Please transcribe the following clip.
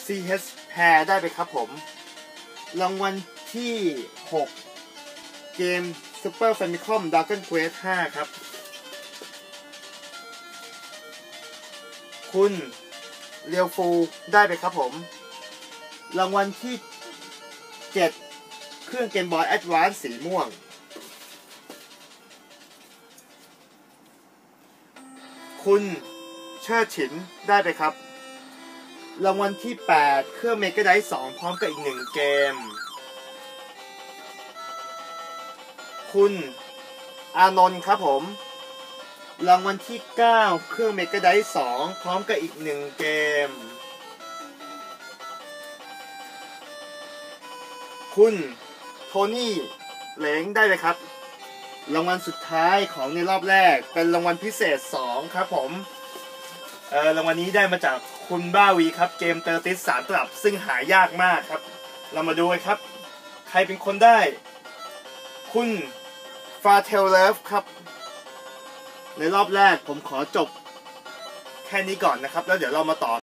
CH Pair ได้ไปครับผมรางวัลที่ 6 เกม Super Famicom Dragon Quest 5 ครับคุณเรียวฟูได้ไปครับผมรางวัลที่ 7 เครื่อง Game Boy Advance สีม่วงคุณเชิดฉินได้ไปครับรางวัลที่ 8 เครื่อง Mega Drive 2 พร้อมกับอีก1เกมคุณอานนท์ครับผมรางวัลที่ 9 เครื่อง Mega Drive 2 พร้อมกับอีก1เกมคุณโทนี่เหลงได้เลยครับรางวัลสุดท้ายของในรอบแรกเป็นรางวัลพิเศษ2ครับผมรางวัลนี้ได้มาจากคุณบ้าวีครับเกมเตอร์ติส3 ตลับซึ่งหายากมากครับเรามาดูกันครับใครเป็นคนได้คุณฟาเทลเลฟครับในรอบแรกผมขอจบแค่นี้ก่อนนะครับแล้วเดี๋ยวเรามาต่อ